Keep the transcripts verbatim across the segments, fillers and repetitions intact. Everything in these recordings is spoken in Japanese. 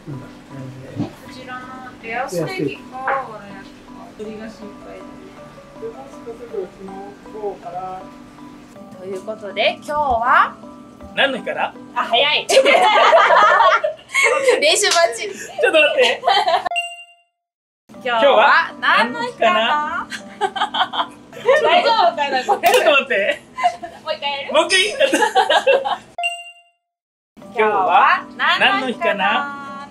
こちらのレアステーキかわら焼きか鶏が心配だね。ということで今日は何の日かな？ あ、早い。練習待ち。 ちょっと待って。 今日は何の日かな？大丈夫かなこれ？ ちょっと待って。 もう一回やる？ もう一回やった。今日は何の日かな？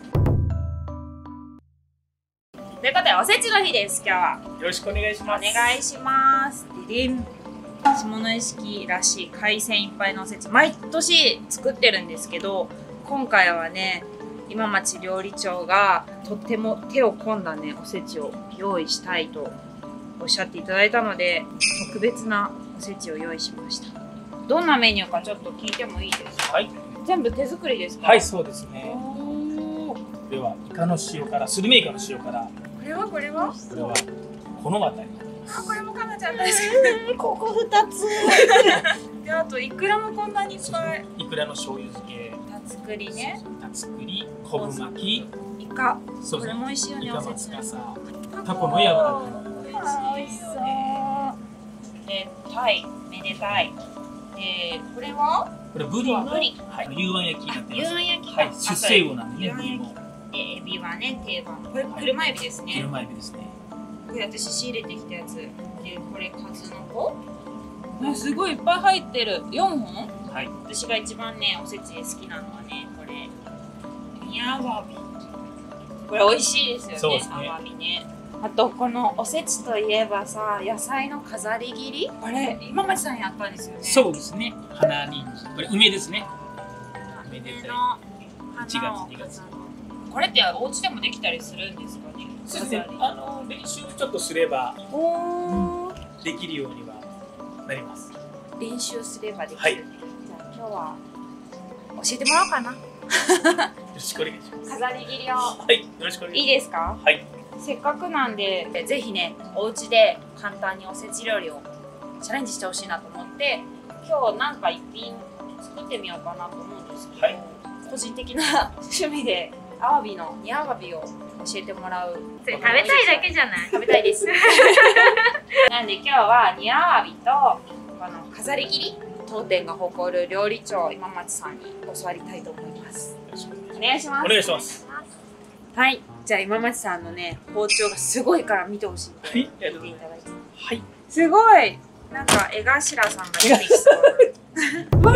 ということでおせちの日です。今日はよろしくお願いします。 お願いします。ででん。下関らしい海鮮いっぱいのおせち毎年作ってるんですけど、今回はね今町料理長がとっても手を込んだねおせちを用意したいとおっしゃっていただいたので、特別なおせちを用意しました。どんなメニューかちょっと聞いてもいいですか？はい、全部手作りですか？ はい、そうですね。これはイカの塩辛、スルメイカの塩辛。これはこれはこれはこの辺り。 あ、これもかなちゃん大好き。 ここ二つ。 で、あとイクラもこんなにいっぱい。 イクラの醤油漬け。 たつくりね。 たつくり、昆布巻き。 イカ。 そうこれも美味しいよね。 イカマツカサ。タコのやわら美味しそう。で、タイ、めでたい。で、これは？ これブリの、 ブリ。 はい、幽庵焼きになってます。 幽庵焼き。 はい、出世魚なんでね、ブリも。 で、エビはね、定番。これ車エビですね。 車エビですね。 これ私仕入れてきたやつ。で、これ数の子。ね、すごいいっぱい入ってる。よんほん？はい。私が一番ね、おせちで好きなのはね、これ。煮アワビ。これ美味しいですよね。 そうですね。 アワビね。あとこのおせちといえばさ、野菜の飾り切り。これ今町さんやったんですよね。 そうですね。花人参。これ梅ですね。梅でたい。いちがつにがつ。これってお家でもできたりするんですかね。 そうですね。あの練習ちょっとすればできるようにはなります。 練習すればできる。 はい。 じゃあ今日は教えてもらおうかな。よろしくお願いします。 飾り切りを。 はい。よろしくお願いします。 いいですか？はい。せっかくなんでぜひねお家で簡単におせち料理をチャレンジしてほしいなと思って今日なんか一品作ってみようかなと思うんですけど、はい、個人的な趣味でアワビの煮アワビを教えてもらう。 それ食べたいだけじゃない？ 食べたいです。なんで今日は煮アワビとこの飾り切り当店が誇る料理長今町さんに教わりたいと思います。お願いします。 お願いします。 はい、じゃあ今町さんのね包丁がすごいから見てほしいんで、はい、見ていただいて。はい。すごいなんか江頭さんが出てきそう。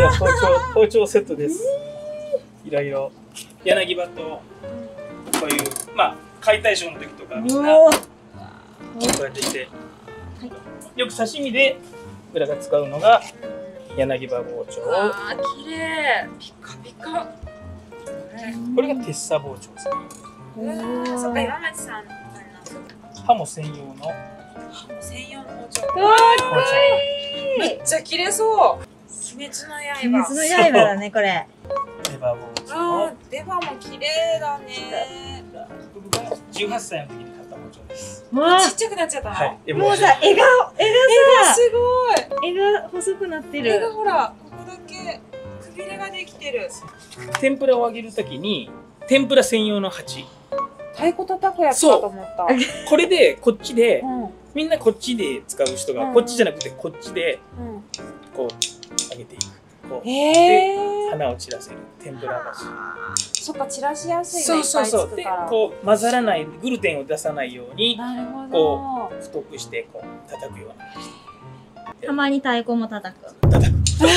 いや包丁包丁セットです。いろいろ柳葉とこういうまあ解体ショーの時とかみんなこうやってして、よく刺身で僕らが使うのが柳葉包丁。 ああ綺麗。ピカピカ。 これが鉄砂包丁ですね。 そっか今町さん刃も専用の刃も専用の包丁。かわいい。めっちゃ綺麗そう。鬼滅の刃。 鬼滅の刃だねこれ。 レバー包丁。 ああレバーも綺麗だね。 僕がじゅうはっさいの時に買った包丁です。 もうちっちゃくなっちゃったの。はい。 もうさ絵が絵がさすごい。 絵が細くなってる。 絵がほらここだけくびれができてる。 天ぷらを揚げるときに天ぷら専用の鉢。 太鼓叩くやつかと思った。 これでこっちで、 うん、 みんなこっちで使う人が、うん、こっちじゃなくてこっちで、うん、こう揚げていく。こうで花を散らせる天ぷら鉢。 そっか散らしやすいね。 そうそうそう。でこう混ざらないグルテンを出さないようにこう太くしてこう叩くような。 たまに太鼓も叩く。 叩く。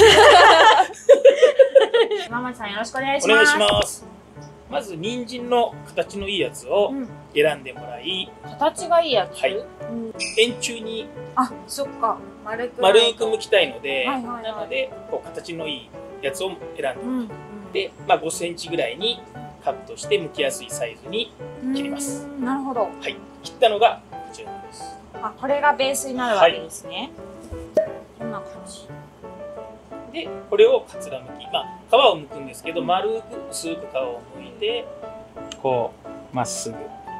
今町さんよろしくお願いします。 お願いします。まず人参の形のいいやつを選んでもらい、 うん、形がいいやつ、はい、 うん、円柱にあ、そっか丸く丸く剥きたいので、はいはいはい、なのでこう形のいいやつを選んで、うんうん、で、まあ、ごセンチぐらいにカットして剥きやすいサイズに切ります。 なるほど。 はい、切ったのがこちらです。 あ、これがベースになるわけですね。はい、こんな感じ。 で、これをかつらむき、まあ皮を剥くんですけど、丸く薄く皮を剥いて、こうまっすぐ。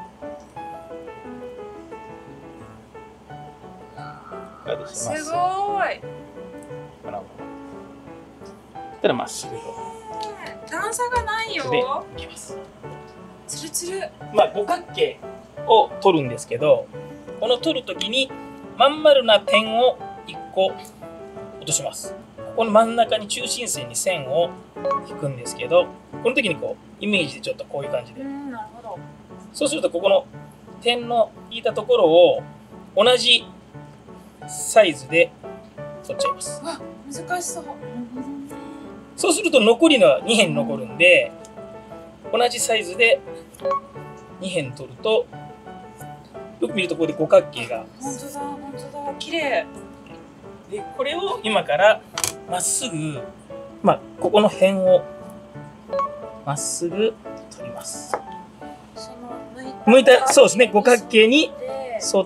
すごい。このまま。たらまっすぐと。 段差がないよ。 でいきます。 つるつる。 まあ五角形を取るんですけど、この取るときにまん丸な点をいっこ落とします。ここの真ん中に中心線に線を引くんですけど、この時にこうイメージでちょっとこういう感じで、 うん、なるほど。 そうするとここの点の引いたところを同じサイズで取っちゃいます。 わ、難しそう。 そうすると残りのはに辺残るんで、同じサイズでに辺取ると、よく見るとここで五角形が。 本当だ、本当だ、綺麗。 で、これを今からまっすぐ、まあ、ここの辺をまっすぐ取ります。 その向いた。 向いた、そうですね、五角形にで沿って、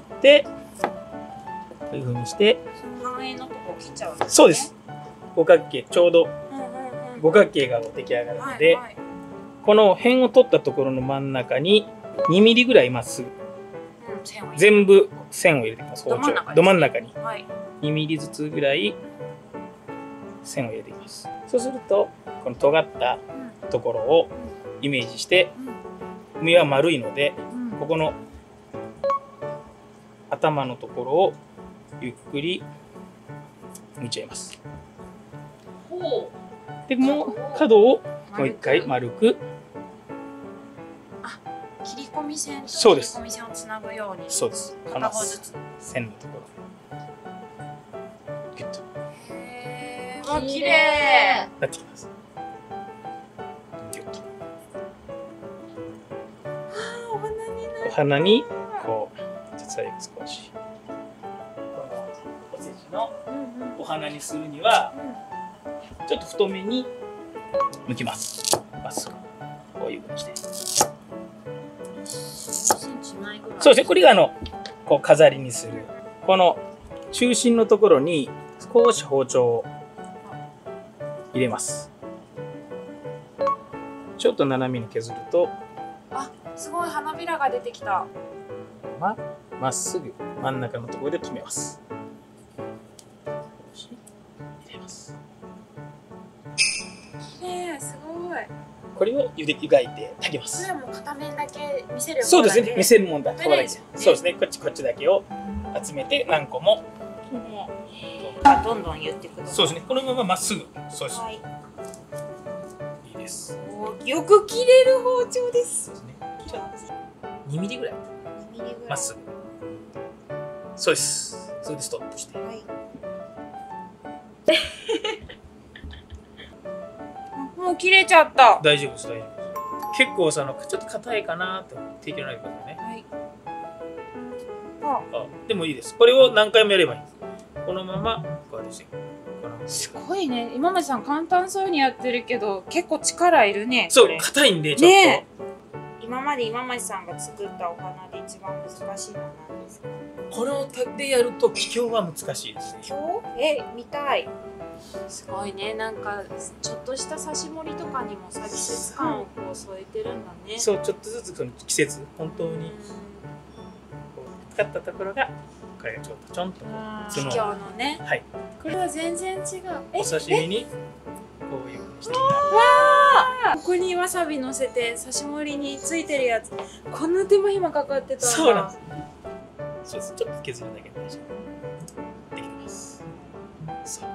こういう風にして、 その半円のとこを切っちゃうんですね。 そうです。五角形、ちょうどうんうんうん。 五角形が出来上がるので、 はいはい、 この辺を取ったところの真ん中ににミリぐらいまっすぐ、 うん、線を入れる全部線を入れていきます。包丁、ど真ん中にはい。 にミリずつぐらい線を入れていきます。そうすると、この尖ったうんところをイメージして、 うん身は丸いので、 うん。 ここの頭のところをゆっくり抜いちゃいます。 ほう。 で、もう角をもう一回丸く、 切り込み線とそうです切り込み線をつなぐように。 そうです。こ片の方ずつ。 線のところ、ギュッとへー。わ、綺麗。 なってきます。ギュッと。 お花になる。 お花に、こう、実は少し、このおせちのうんうんお花にするには、 うん。 ちょっと太めに剥きます。まっすぐ。こういうふうにして。 センチないぐらい。 そうですね。これがあの、こう飾りにする。この中心のところに少し包丁を入れます。ちょっと斜めに削ると、 あ、すごい花びらが出てきた。 ま、まっすぐ真ん中のところで止めます。入れます。 綺麗、すごい。 これを湯で湯がいて炊きまこす。 れはもう片面だけ見せる。 そうですね。見せるもんだ。 食べないですよねそうですね。こっちこっちだけを集めて何個も。 綺麗。 あ、どんどん言ってください。 そうですね。このまままっすぐ。そうです。 はい。 いいです。 よく切れる包丁ですそう。ですね。ちょっとにミリぐらいにミリぐらい。 まっすぐ。そうです。それでストップして。 はい。もう切れちゃった。 大丈夫です大丈夫です。結構そのちょっと硬いかなと適当ないことね。 はい。あ、 あ、でもいいです。これを何回もやればいいんです。このままこうですよ。このすごいね。今までさん簡単そうにやってるけど、結構力いるね。 そうこれ硬いんでちょっと。 ね今まで今町さんが作ったお花で一番難しいのは何ですか？ これを手でやると気境は難しいですね。 今日？え、見たい。すごいね。なんかちょっとした刺し盛りとかにもさ季節感をこう添えてるんだね。 そうちょっとずつその季節本当にうこう使ったところがこれがちょっとちょんとこうあそのん。今日のね。 はいこれは全然違う。えお刺身にこういうふうにしてみたここにわさび乗せて刺し盛りについてるやつ、こんな手間暇かかってたんだ。 そうなんです。そうです。ちょっと削るだけで大丈夫。できてます。そう。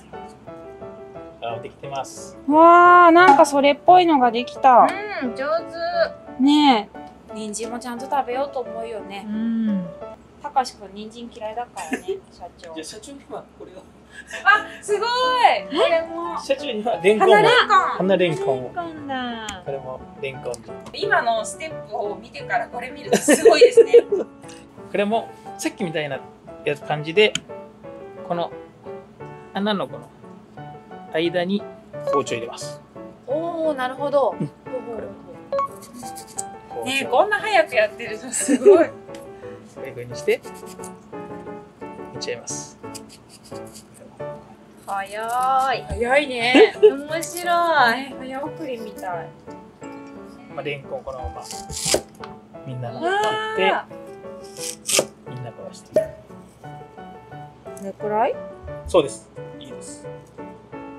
あ、できてます。 わあ、なんかそれっぽいのができた。 うん、上ねえ、人参もちゃんと食べようと思うよ手。 ね。 うん。 たかしくん人参嫌いだからね、社長じゃ。あ社長にはこれを。 あ、すごい。これも。 社長にはレンコンを。 花レンコン。 花レンコンを。 コンだ。 これもレンコンで。 今のステップを見てからこれ見るとすごいですね。 これもさっきみたいなやつ感じで、この穴のこの間に包丁入れます。 おお、なるほど。 包丁ねえ、こんな早くやってるのすごい。 こういう風にしていっちゃいます。 早い。 早いね。 面白い。 ね、早送りみたい。 まあ、レンコンこのままみんなの持ってわみんなこうしてこれくらい？ そうです。いいです。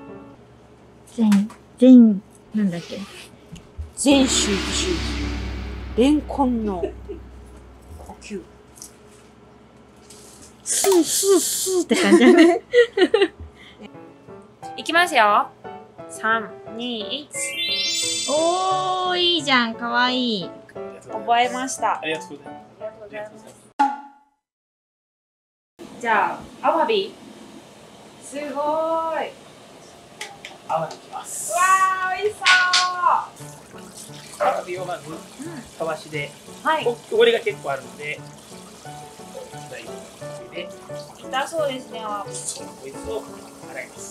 全、全、なんだっけ。 全集中。 レンコンの呼吸。 スースースーって感じだね。 いきますよ。三、二、一。 おー、いいじゃん、かわいい。 覚えました。 ありがとうございます。 ありがとうございます。じゃあ、アワビ。すごーい。 アワビいきます。 わー、美味しそう。 アワビをまずたわしで、 はい。 汚れが結構あるので、大丈夫で、 痛そうですね、アワビ。 こいつを洗います。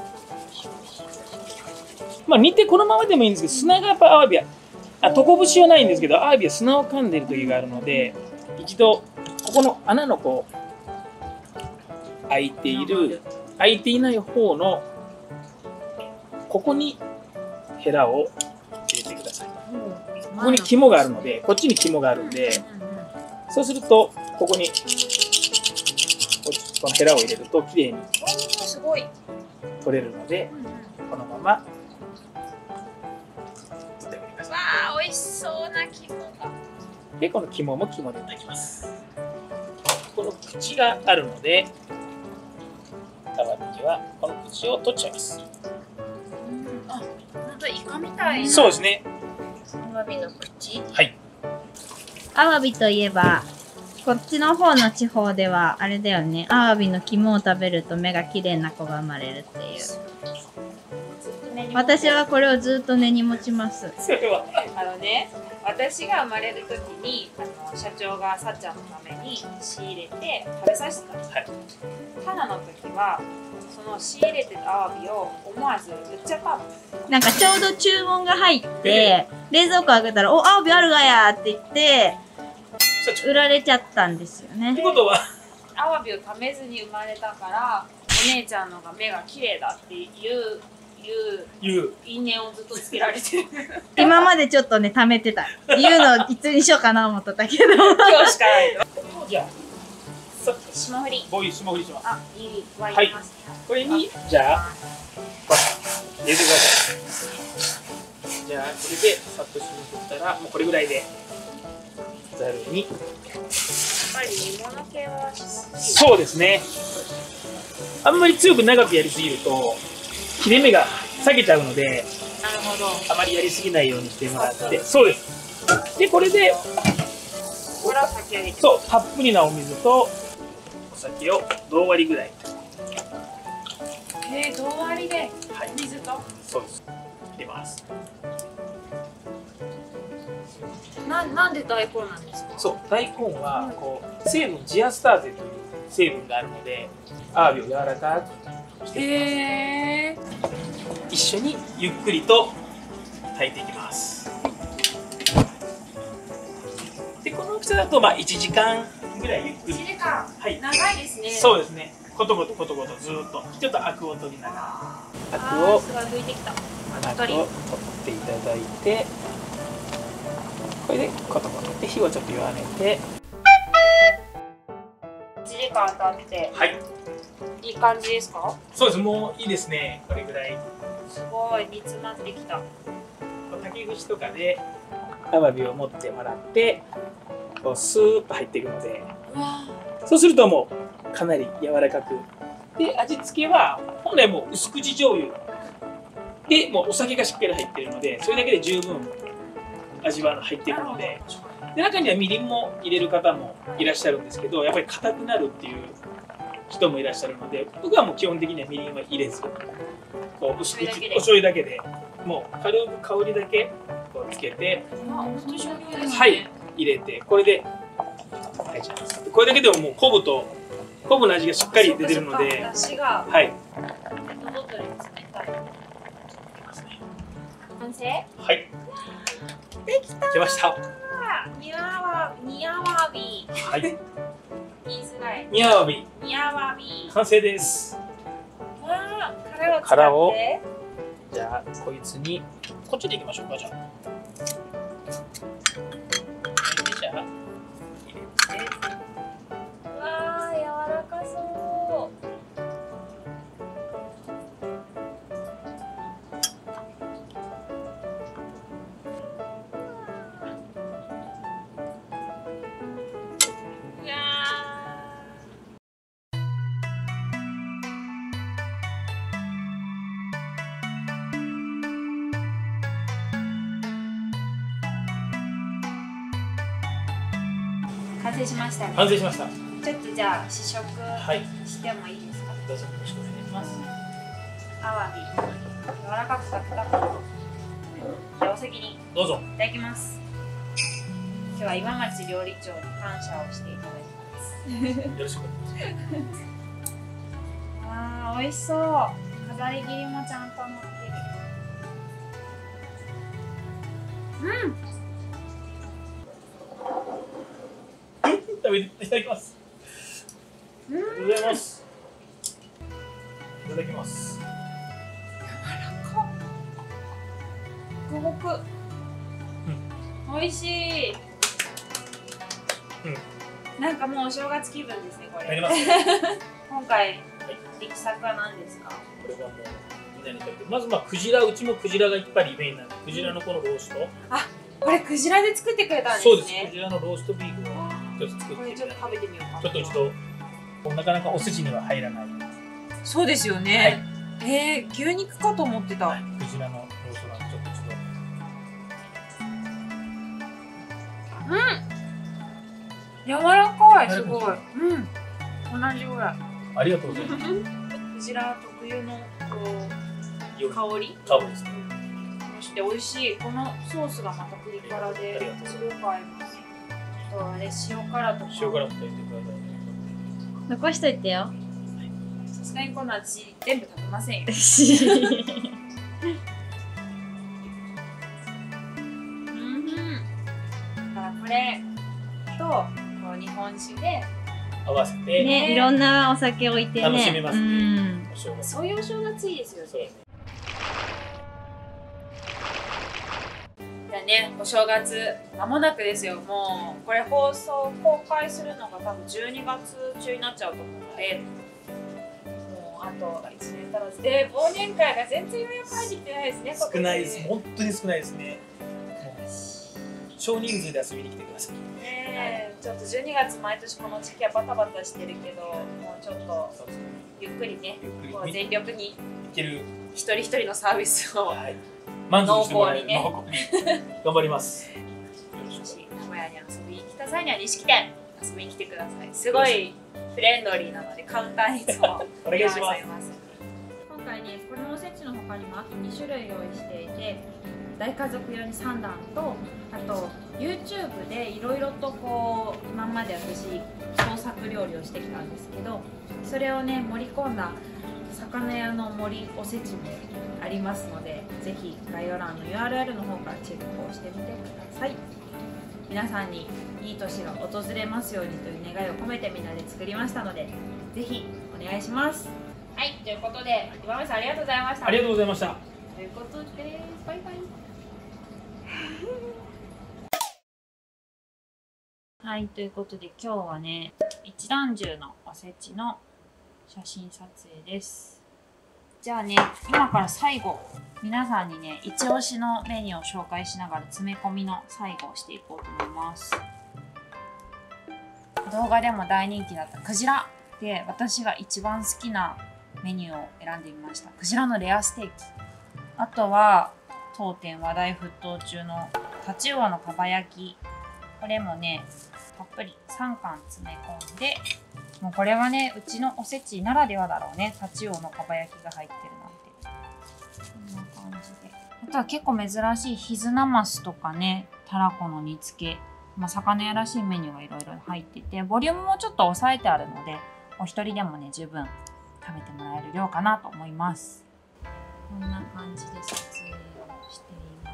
まあ煮てこのままでもいいんですけど、砂がやっぱアワビは、あ、トコブシはないんですけど、アワビは砂を噛んでる時があるので、一度ここの穴のこう開いている、開いていない方のここにヘラを入れてください。ここに肝があるので、こっちに肝があるんで、そうするとここにこのヘラを入れるときれいにすごい。 取れるので、このまま取ってください。 わあ、美味しそうな肝が。 で、この肝も肝で炊きます。この口があるので、アワビにはこの口を取っちゃいます。 あ、本当イカみたいな。 そうですね。 アワビの口。 はい。 アワビといえば、こっちの方の地方ではあれだよね。アワビの肝を食べると目が綺麗な子が生まれるっていう。私はこれをずっと根に持ちます。 それは。 あのね、私が生まれる時にあの社長がさっちゃんのために仕入れて食べさせてたんです。 はい。 タナの時はその仕入れてたアワビを思わず売っちゃったの。 なんかちょうど注文が入って、冷蔵庫開けたら、お、アワビあるがやって言って、売られちゃったんですよってね。 ことは、 アワビを食べずに生まれたからお姉ちゃんのが目が綺麗だっていういう言う。 因縁をずっとつけられてる。 今までちょっとね、貯めてた。言うのいつにしようかな思ってたけど。 今日しかないの。 じゃあ、さ霜降り。 ボイ霜降りします。 あ、いい沸いてますね。 これに、じゃあ、入れてください。じゃあ、これでさっと霜降ったら、もうこれぐらいで、ざるに。 やっぱり煮物系はそうですね。あんまり強く長くやりすぎると、切れ目が裂けちゃうので、 なるほど。 あまりやりすぎないようにしてもらって、そうです。で、これで、 これを炊き上げて。 そう、たっぷりなお水とお酒を同割りぐらい。 えー、同割りではい、 水と。 そうです。入れます。 な、なんで大根なんですか。 そう、大根はこう成分ジアスターゼという成分があるので、アワビを柔らかくしてへえ。 一緒にゆっくりと炊いていきます。で、この大きさだとまあいちじかんぐらいゆっくり。 いちじかん。 はい。 長いですね。 そうですね。ことことことことずーっとちょっとアクを取りながら、アクをあー、すごい拭いてきた。 アクを取っていただいて、これでことことで火をちょっと弱めて、 いちじかん経ってはい。 いい感じですか。 そうです。もういいですね。これぐらい。 すごい煮詰まってきた。 竹串とかでアワビを持ってもらってこうスーッと入っていくので、 うわそうするともうかなり柔らかくで、味付けは本来もう薄口醤油でもうお酒がしっかり入っているので、それだけで十分味は入っているので、で中にはみりんも入れる方もいらっしゃるんですけど、やっぱり硬くなるっていう人もいらっしゃるので、僕はもう基本的にはみりんは入れず、こう薄口お醤油だけでもう軽く香りだけこうつけて、 あ、本当に醤油ですね。 はい、入れて、これで大丈夫です。これだけでももう昆布と昆布の味がしっかり出てるので、 出汁がはい。 ペットボトルに冷たい。完成？ はい。 できた。 来ました。 煮アワ煮アワビ。 はい。 言いづらい。 煮アワビ煮アワビ。 完成です。 わあ、殻を使って。 殻をじゃあこいつにこっちでいきましょうか。じゃあ。じゃあ入れて。 わあ、柔らかそう。 完成しましたね。 完成しました。 ちょっとじゃあ試食はい。 してもいいですか。 どうぞよろしくお願いします。 アワビ柔らかくサクサクと。じゃあお席にどうぞ。 いただきます。今日は今町料理長に感謝をしていただきます。 よろしくお願いします。 あー、美味しそう。飾り切りもちゃんと乗ってる。うん。 食べていただきます。ありがとうございます。いただきます。 柔らか。ごほく。うん、美味しい。うん。なんかもうお正月気分ですね、これ。 あります。 今回、力作は何ですか。これはもう、みんなに食べて、まずまあ、クジラ、うちもクジラがいっぱいメインなんで、クジラのこのロースト。 あ、これクジラで作ってくれたんですね。 そうです。クジラのローストビーフを一つ作って。 これちょっと食べてみようか。 ちょっと一度、なかなかお寿司には入らない。 そうですよね。はい、えー、牛肉かと思ってた。はい、 クジラのローストなんで、ちょっと一度。 うん。柔らかい、すごい。うん。同じぐらい。 ありがとうございます。 クジラ特有のこう香り。 香りですね。 そして美味しい。このソースがまたピリ辛で、すごく合います。とあれ塩辛とか。 塩辛とか入れてください。 残しといてよ。 さすがにこの私全部食べませんよ。うん。だからこれとこう日本酒で合わせてね、いろんなお酒置いてね。 楽しめますね。 そういうお正月いいですよね。じゃあね、お正月まもなくですよ。もうこれ放送公開するのが多分じゅうにがつ中になっちゃうと思うので、もうあといちねん足らずで忘年会が全然予約入ってきてないですね。 少ないです。本当に少ないですね。少人数で遊びに来てください。 ね、ちょっとじゅうにがつ毎年この時期はバタバタしてるけど、もうちょっとゆっくりね、もう全力に一人一人のサービスを満足してもらえるね、頑張ります。 もし名古屋に遊びに来た際には錦店遊びに来てください。すごいフレンドリーなのでカウンターにいつもお願いします。 今回ね、このおせちの他にもあとにしゅるい用意していて、大家族用にさんだんと、あと YouTube でいろいろとこう今まで私創作料理をしてきたんですけど、それをね盛り込んだ魚屋の森おせちもありますので、ぜひ概要欄の ユーアールエル の方からチェックをしてみてください。皆さんにいい年が訪れますようにという願いを込めてみんなで作りましたので、ぜひお願いします。はい、ということで岩見さんありがとうございました。 ありがとうございました。 ということでバイバイ。はい、ということで今日はね、一段重のおせちの写真撮影です。じゃあね、今から最後、皆さんにね、一押しのメニューを紹介しながら詰め込みの最後をしていこうと思います。動画でも大人気だったクジラで、私が一番好きなメニューを選んでみました。クジラのレアステーキ。あとは、当店話題沸騰中のタチウオのかば焼き。これもね、たっぷりさんかん詰め込んで、もうこれはね、うちのおせちならではだろうね。タチウオのかば焼きが入ってるなんて。こんな感じで。あとは結構珍しいヒズナマスとかね、タラコの煮付け。まあ、魚屋らしいメニューがいろいろ入ってて、ボリュームもちょっと抑えてあるので、お一人でもね、十分食べてもらえる量かなと思います。こんな感じで撮影をしています。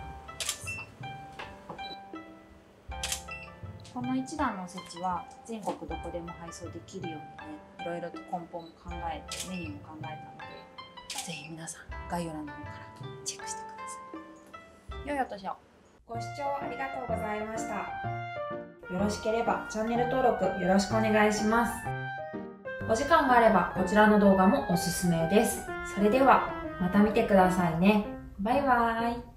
この一段のおせちは全国どこでも配送できるようにね、いろいろと梱包も考えて、メニューも考えたので、ぜひ皆さん概要欄の方からチェックしてください。良いお年を。ご視聴ありがとうございました。よろしければチャンネル登録よろしくお願いします。お時間があればこちらの動画もおすすめです。それではまた見てくださいね。バイバーイ。